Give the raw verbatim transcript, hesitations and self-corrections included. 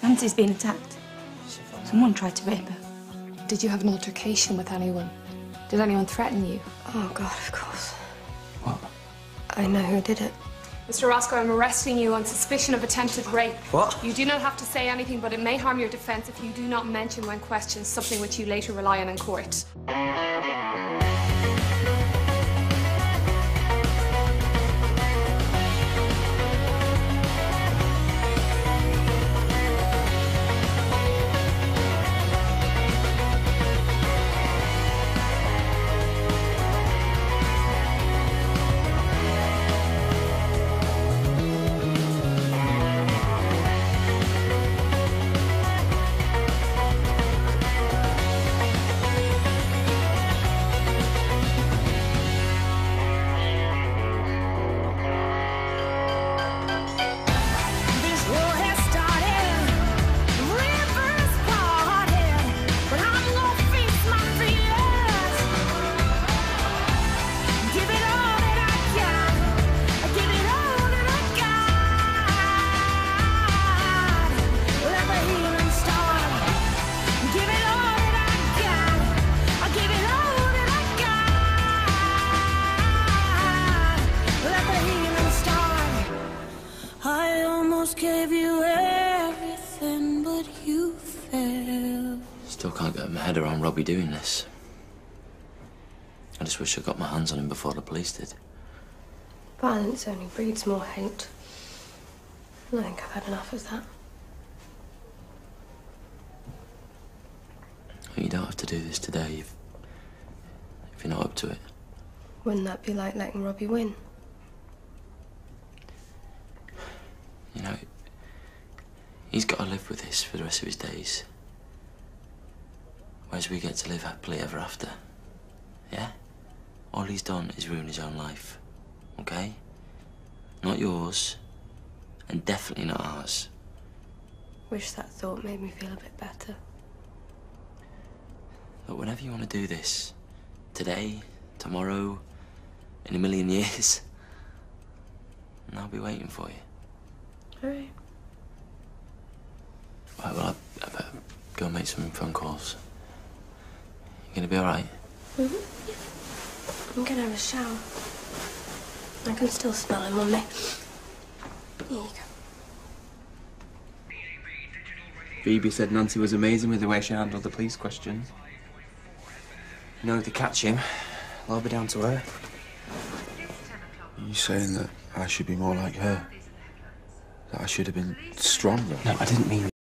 Nancy's been attacked. Someone tried to rape her. Did you have an altercation with anyone? Did anyone threaten you? Oh, God, of course. What? I know who did it. Mister Roscoe, I'm arresting you on suspicion of attempted rape. What? You do not have to say anything, but it may harm your defence if you do not mention when questioned something which you later rely on in court. Gave you everything, but you failed. Still can't get my head around Robbie doing this. I just wish I got my hands on him before the police did. Violence only breeds more hate. And I think I've had enough of that. You don't have to do this today if, if you're not up to it. Wouldn't that be like letting Robbie win? You know, he's got to live with this for the rest of his days. Whereas we get to live happily ever after. Yeah? All he's done is ruin his own life. Okay? Not yours. And definitely not ours. Wish that thought made me feel a bit better. Look, whenever you want to do this, today, tomorrow, in a million years, and I'll be waiting for you. All right. Right, well, I, I better go and make some phone calls. You gonna be all right? Mm-hmm. I'm gonna have a shower. I can still smell him on me. Here you go. Phoebe said Nancy was amazing with the way she handled the police questions. You know, if they catch him, it'll all be down to her. Are you saying that I should be more like her? That I should have been stronger? No, I didn't mean